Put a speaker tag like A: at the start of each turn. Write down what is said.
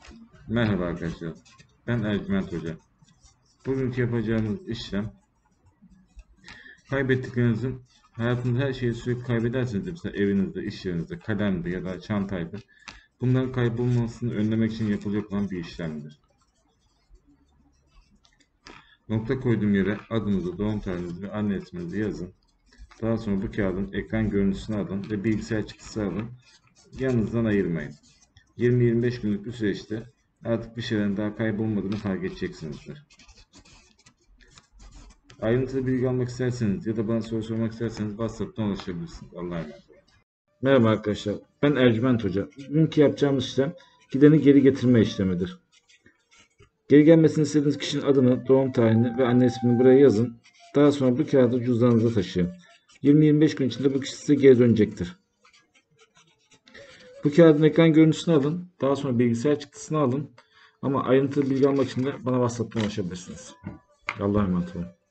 A: Merhaba arkadaşlar. Ben Ercüment Hoca. Bugünkü yapacağımız işlem kaybettiklerinizin hayatınızda her şeyi sürekli kaybederseniz mesela evinizde, iş yerinizde, kalemde ya da çantaydı. Bunların kaybolmasını önlemek için yapılacak olan bir işlemdir. Nokta koyduğum yere adınızı, doğum tarihinizi ve anne isminizi yazın. Daha sonra bu kağıdın ekran görüntüsünü alın ve bilgisayar çıktısı alın. Yanınızdan ayırmayın. 20-25 günlük bir süreçte artık bir şeylerin daha kaybolmadığını fark edeceksinizdir. Ayrıntılı bilgi almak isterseniz ya da bana soru sormak isterseniz WhatsApp'tan ulaşabilirsiniz. Allah'a emanet olun. Merhaba arkadaşlar. Ben Ercüment Hoca. Bugünkü yapacağımız işlem gideni geri getirme işlemidir. Geri gelmesini istediğiniz kişinin adını, doğum tarihini ve anne ismini buraya yazın. Daha sonra bu kağıdı cüzdanınıza taşıyın. 20-25 gün içinde bu kişi size geri dönecektir. Bu kağıdın ekran görüntüsünü alın. Daha sonra bilgisayar çıktısını alın. Ama ayrıntılı bilgi almak için de bana WhatsApp'tan ulaşabilirsiniz. Allah'a emanet olun.